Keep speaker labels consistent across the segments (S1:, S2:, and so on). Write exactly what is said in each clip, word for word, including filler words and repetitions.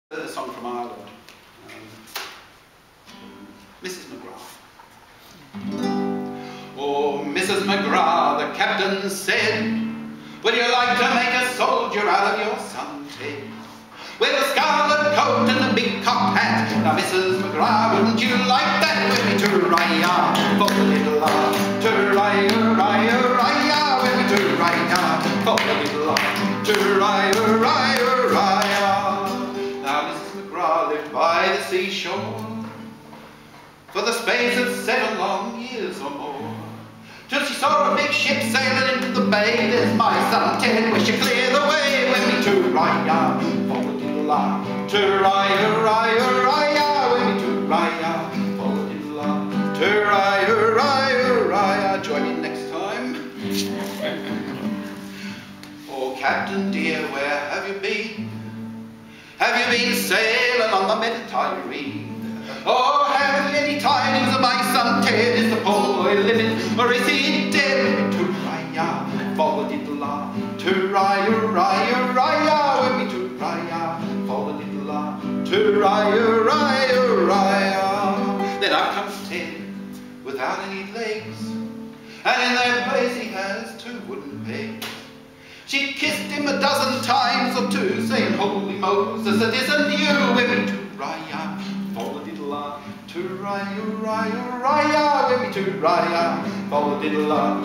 S1: A song from Ireland, um, Missus McGrath. Oh, Missus McGrath, the captain said, would you like to make a soldier out of your son Ted? With a scarlet coat and a big cocked hat. Now, Missus McGrath, wouldn't you like that? With me to-rah-yah, for the little ah, to-rah-yah-rah-yah-rah-yah, with me to-rah-yah, for the little ah, to-rah-yah-rah-yah-rah-yah. Now, Missus McGrath lived by the seashore for the space of seven long years or more, till she saw a big ship sailing into the bay. There's my son Ted, wish you clear the way with me to-rah-yah, for the little ah, to-rah-yah-rah-yah-rah-yah, with me to-rah-yah, for the little ah, to-rah-yah-rah-yah-rah-yah. Join me next time. Oh, Captain dear, where have you been? Have you been sailing on the Mediterranean? Or have you any tidings of my son Ted? Is the boy living or is he dead? To-rah-yah, for the little ah, to-rah-yah-rah-yah-rah-yah, with me to-rah-yah, for the little ah, to-rah-yah-rah-yah-rah-yah. Then up comes Ted without any legs, and in their place he has two wooden pegs. She kissed him a dozen times or two, saying, holy Moses, it isn't you, with me to-rah-yah, for the little ah, to-rah-yah-rah-yah-rah-yah, with me to-rah-yah, for the little ah,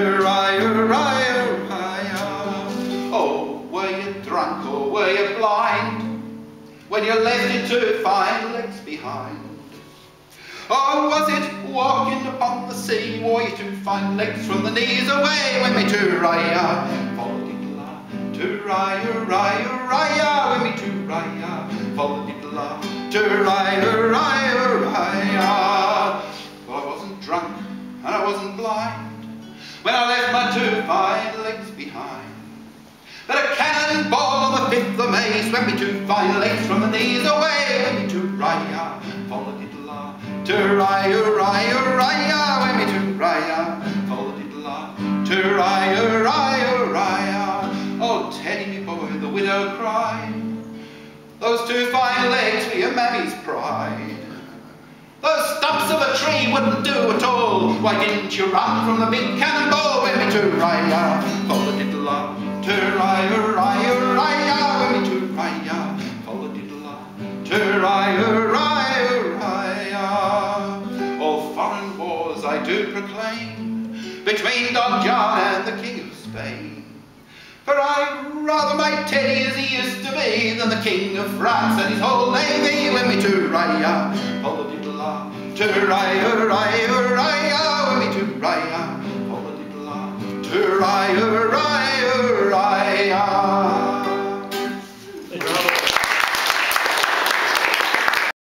S1: to-rah-yah-rah-yah-rah-yah. Oh, were you drunk or were you blind when you left your two fine legs behind? Or was it walking upon the sea, wore your two fine legs from the knees away, with me to-rah-yah, for the little ah, to-rah-yah-rah-yah-rah-yah, with me to-rah-yah, for the little ah, to-rah-yah-rah-yah-rah-yah. Well, I wasn't drunk and I wasn't blind when I left my two fine legs behind, but a cannonball on the fifth of May swept me two fine legs from the knees away, with me to-rah-yah, for the little ah, to-rah-yah-rah-yah-rah-yah, with me to-rah-yah, for the little ah, to-rah-yah-rah-yah-rah-yah. Oh, Teddy, me boy, the widow cried, those two fine legs were your mammy's pride. Those stumps of a tree wouldn't do at all. Why didn't you run from the big cannonball, with me to-rah-yah, for the little ah, to-rah-yah-rah-yah-rah-yah, with me to-rah-yah, for the little ah, to-rah-yah-rah-yah-rah-yah. All foreign wars I do proclaim between Don John and the King of Spain. For I'd rather my Teddy as he used to be than the King of France and his whole navy, with me to-rah-yah, for the little ah, to-rah-yah-rah-yah-rah-yah, with me to-rah-yah, for the little ah, to-rah-yah-rah-yah-rah-yah.